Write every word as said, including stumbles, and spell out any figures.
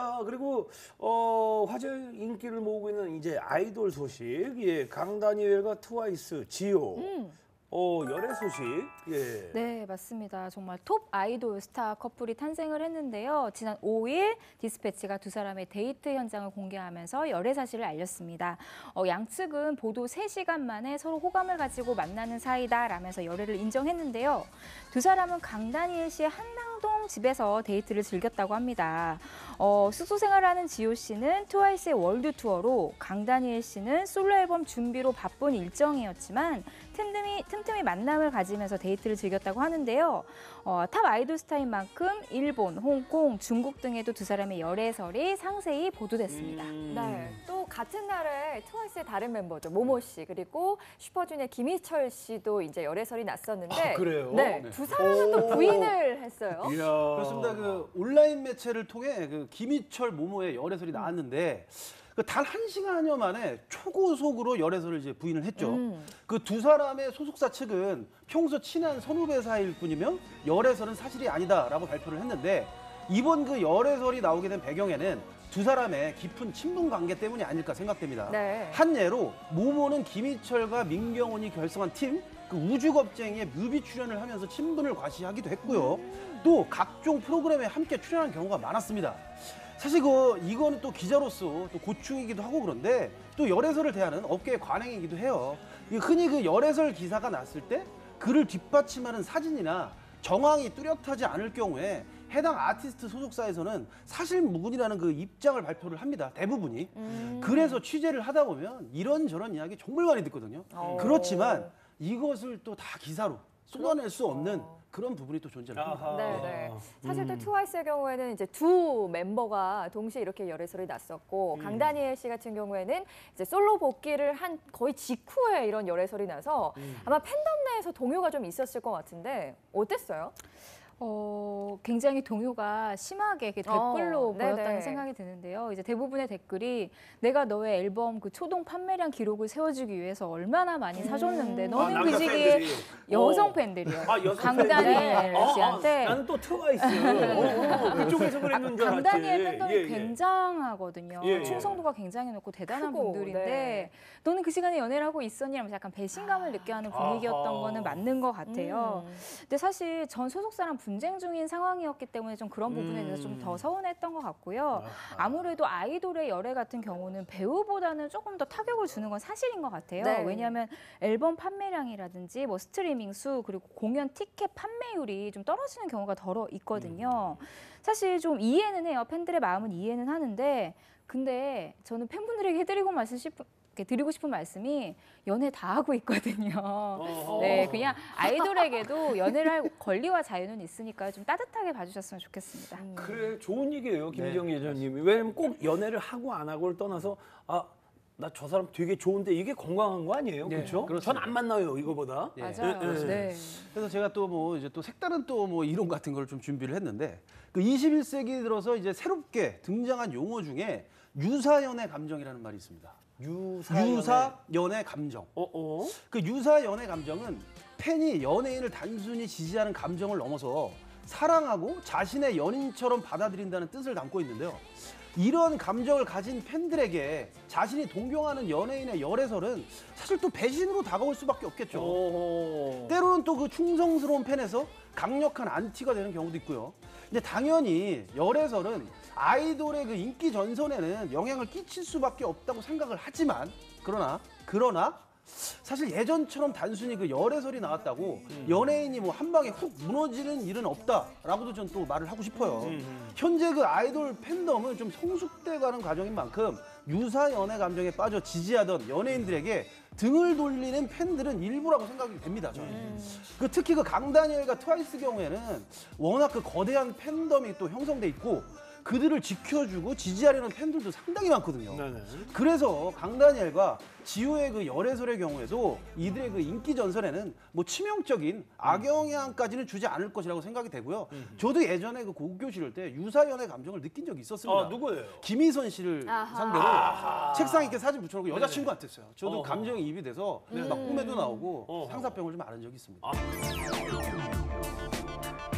아, 그리고 어, 화제 인기를 모으고 있는 이제 아이돌 소식. 예, 강다니엘과 트와이스, 지효. 음. 어, 열애 소식. 예. 네, 맞습니다. 정말 톱 아이돌 스타 커플이 탄생을 했는데요. 지난 오 일 디스패치가 두 사람의 데이트 현장을 공개하면서 열애 사실을 알렸습니다. 어, 양측은 보도 세 시간 만에 서로 호감을 가지고 만나는 사이다라면서 열애를 인정했는데요. 두 사람은 강다니엘 씨의 한남동 집에서 데이트를 즐겼다고 합니다. 어, 숙소 생활하는 지효 씨는 트와이스의 월드 투어로, 강다니엘 씨는 솔로 앨범 준비로 바쁜 일정이었지만 틈틈이, 틈틈이 만남을 가지면서 데이트를 즐겼다고 하는데요. 어, 탑 아이돌 스타인 만큼 일본, 홍콩, 중국 등에도 두 사람의 열애설이 상세히 보도됐습니다. 음. 네, 또 같은 날에 트와이스의 다른 멤버죠. 모모 씨, 그리고 슈퍼주니어 김희철 씨도 이제 열애설이 났었는데, 아, 그래요? 네, 네. 두 사람은 또 부인을 했어요. 이야. 그렇습니다. 그 온라인 매체를 통해 그 김희철, 모모의 열애설이 나왔는데 그 단 한 시간여 만에 초고속으로 열애설을 이제 부인을 했죠. 음. 그 두 사람의 소속사 측은 평소 친한 선후배 사이일 뿐이며 열애설은 사실이 아니다라고 발표를 했는데, 이번 그 열애설이 나오게 된 배경에는 두 사람의 깊은 친분 관계 때문이 아닐까 생각됩니다. 네. 한 예로 모모는 김희철과 민경훈이 결성한 팀, 그 우주겁쟁이의 뮤비 출연을 하면서 친분을 과시하기도 했고요. 음. 또 각종 프로그램에 함께 출연한 경우가 많았습니다. 사실 그 이거는 또 기자로서 또 고충이기도 하고, 그런데 또 열애설을 대하는 업계의 관행이기도 해요. 흔히 그 열애설 기사가 났을 때 그를 뒷받침하는 사진이나 정황이 뚜렷하지 않을 경우에 해당 아티스트 소속사에서는 사실 무근이라는 그 입장을 발표를 합니다. 대부분이. 음. 그래서 취재를 하다 보면 이런저런 이야기 정말 많이 듣거든요. 오. 그렇지만 이것을 또 다 기사로 쏟아낼 수 없는 그런 부분이 또 존재를 합니다. 네, 네. 사실 또 음. 트와이스의 경우에는 이제 두 멤버가 동시에 이렇게 열애설이 났었고, 음. 강다니엘 씨 같은 경우에는 이제 솔로 복귀를 한 거의 직후에 이런 열애설이 나서 음. 아마 팬덤 내에서 동요가 좀 있었을 것 같은데 어땠어요? 어, 굉장히 동요가 심하게 이렇게 댓글로 어, 보였다는 네네. 생각이 드는데요. 이제 대부분의 댓글이 내가 너의 앨범 그 초동 판매량 기록을 세워주기 위해서 얼마나 많이 사줬는데 음. 너는 아, 그 남자 시기에 팬들이. 여성 어. 팬들이요. 아, 여성 강다니엘 팬들이? 아, 씨한테. 아, 나는 또 트와이스. 어, 어, 그쪽에서 그랬는 줄 알았지. 강다니엘 팬덤이 예, 예. 굉장하거든요. 예, 예. 충성도가 굉장히 높고 대단한 크고, 분들인데 네. 너는 그 시간에 연애를 하고 있었니? 하면서 약간 배신감을 느껴 하는 분위기였던 아하. 거는 맞는 것 같아요. 음. 근데 사실 전 소속사랑 분쟁 중인 상황이었기 때문에 좀 그런 부분에 대해서 좀 더 서운했던 것 같고요. 아무래도 아이돌의 열애 같은 경우는 배우보다는 조금 더 타격을 주는 건 사실인 것 같아요. 네. 왜냐하면 앨범 판매량이라든지 뭐 스트리밍 수, 그리고 공연 티켓 판매율이 좀 떨어지는 경우가 덜어 있거든요. 사실 좀 이해는 해요. 팬들의 마음은 이해는 하는데, 근데 저는 팬분들에게 해드리고 말씀 싶은 이렇게 드리고 싶은 말씀이 연애 다 하고 있거든요. 어허. 네, 그냥 아이돌에게도 연애를 할 권리와 자유는 있으니까 좀 따뜻하게 봐주셨으면 좋겠습니다. 그래, 좋은 얘기예요, 김희정 네. 기자님이. 왜냐면 꼭 연애를 하고 안 하고를 떠나서 아, 나 저 사람 되게 좋은데 이게 건강한 거 아니에요? 네, 그렇죠? 그렇습니다. 전 안 만나요, 이거보다. 예. 맞아요. 예, 예. 네. 그래서 제가 또 뭐 이제 또 색다른 또 뭐 이론 같은 걸 좀 준비를 했는데, 그 이십일 세기 들어서 이제 새롭게 등장한 용어 중에 유사 연애 감정이라는 말이 있습니다. 유사. 유사 연애 감정. 어, 어. 그 유사 연애 감정은 팬이 연예인을 단순히 지지하는 감정을 넘어서 사랑하고 자신의 연인처럼 받아들인다는 뜻을 담고 있는데요. 이런 감정을 가진 팬들에게 자신이 동경하는 연예인의 열애설은 사실 또 배신으로 다가올 수밖에 없겠죠. 오. 때로는 또 그 충성스러운 팬에서 강력한 안티가 되는 경우도 있고요. 근데 당연히 열애설은 아이돌의 그 인기 전선에는 영향을 끼칠 수밖에 없다고 생각을 하지만, 그러나 그러나 사실 예전처럼 단순히 그 열애설이 나왔다고 연예인이 뭐 한 방에 훅 무너지는 일은 없다라고도 전 또 말을 하고 싶어요. 현재 그 아이돌 팬덤은 좀 성숙돼가는 과정인 만큼 유사 연애 감정에 빠져 지지하던 연예인들에게 등을 돌리는 팬들은 일부라고 생각이 됩니다, 저는. 음. 그 특히 그 강다니엘과 트와이스 경우에는 워낙 그 거대한 팬덤이 또 형성돼 있고 그들을 지켜주고 지지하려는 팬들도 상당히 많거든요. 네네. 그래서 강다니엘과 지효의 그 열애설의 경우에도 이들의 그 인기 전선에는 뭐 치명적인 악영향까지는 주지 않을 것이라고 생각이 되고요. 음. 저도 예전에 그 고교 시절 때 유사 연애 감정을 느낀 적이 있었습니다. 아, 누구예요? 김희선 씨를 아하. 상대로 아하. 책상에 이렇게 사진 붙여놓고 여자친구 네네. 같았어요. 저도 어허. 감정이 입이 돼서 네. 막 꿈에도 나오고 어허. 상사병을 좀 앓은 적이 있습니다. 아.